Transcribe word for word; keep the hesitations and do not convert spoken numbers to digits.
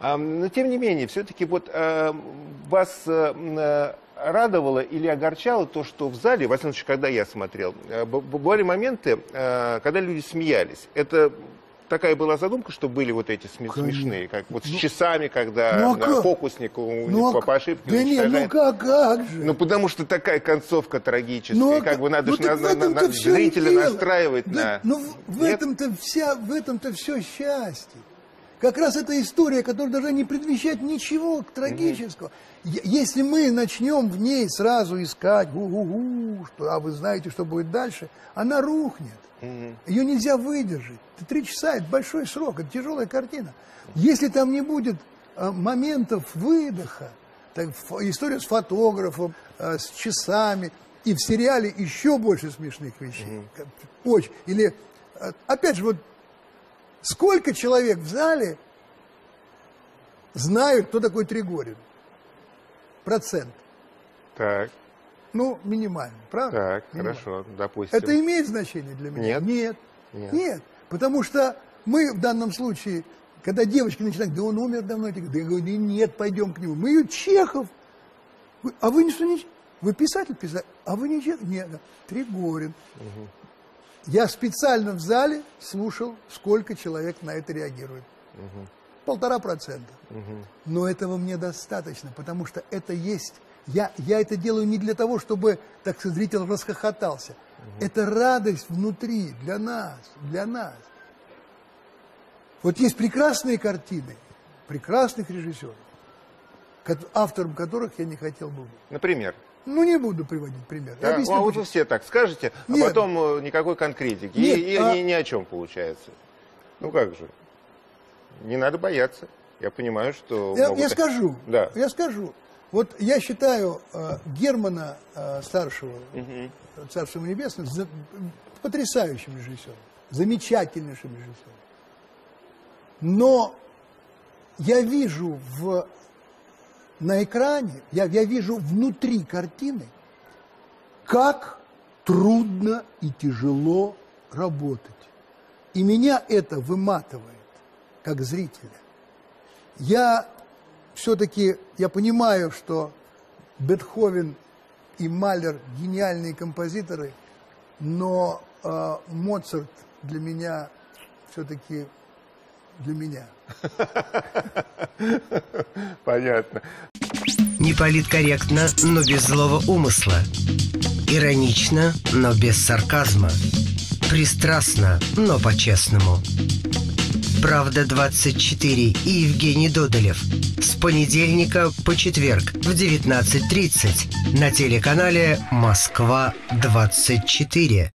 А, но тем не менее, все-таки вот а, вас а, радовало или огорчало то, что в зале, во всяком случае, когда я смотрел, бывали моменты, а, когда люди смеялись. Это такая была задумка, что были вот эти смешные, как вот ну, с часами, когда ну, а фокусник ну, по, по ошибке да нет, ну как, как же? Ну потому что такая концовка трагическая, ну, как бы надо ну, же на, на, на, зрителя настраивать да, на... Ну в этом-то вся, в этом-то все счастье. Как раз эта история, которая даже не предвещает ничего трагического. Mm-hmm. Если мы начнем в ней сразу искать, у-у-у, что, а вы знаете, что будет дальше, она рухнет. Mm-hmm. Ее нельзя выдержать. Три часа – это большой срок, это тяжелая картина. Если там не будет а, моментов выдоха, так, история с фотографом, а, с часами, и в сериале еще больше смешных вещей. Mm-hmm. Очень. Или, а, опять же, вот сколько человек в зале знают, кто такой Тригорин? Процент. Так. Ну, минимально, правда? Так, минимально. Хорошо, допустим. Это имеет значение для меня? Нет. Нет. Нет. Нет. Потому что мы в данном случае, когда девочки начинают, да он умер давно, я говорю, нет, пойдем к нему. Мы ее Чехов. Вы, а вы что не... Вы писатель, писатель? А вы не Чехов? Нет. Тригорин. Угу. Я специально в зале слушал, сколько человек на это реагирует. Угу. Полтора процента. Угу. Но этого мне достаточно, потому что это есть... Я, я это делаю не для того, чтобы, так сказать, зритель расхохотался. Угу. Это радость внутри, для нас, для нас. Вот есть прекрасные картины, прекрасных режиссеров, автором которых я не хотел бы быть. Например? Ну, не буду приводить пример. Да? Ну, а вот вы все так скажете, а Нет. потом никакой конкретики. Нет, и, и а... ни, ни о чем получается. Ну, как же? Не надо бояться. Я понимаю, что... Я, могут... я скажу, да. я скажу. Вот я считаю э, Германа э, старшего, угу. Царство ему небесное, за, потрясающим режиссером, замечательнейшим режиссером. Но я вижу в, на экране, я, я вижу внутри картины, как трудно и тяжело работать. И меня это выматывает, как зрителя. Я... Все-таки я понимаю, что Бетховен и Малер гениальные композиторы, но э, Моцарт для меня все-таки для меня. Понятно. Не политкорректно, но без злого умысла. Иронично, но без сарказма. Пристрастно, но по-честному. «Правда двадцать четыре» и Евгений Додолев. С понедельника по четверг в девятнадцать тридцать на телеканале «Москва двадцать четыре».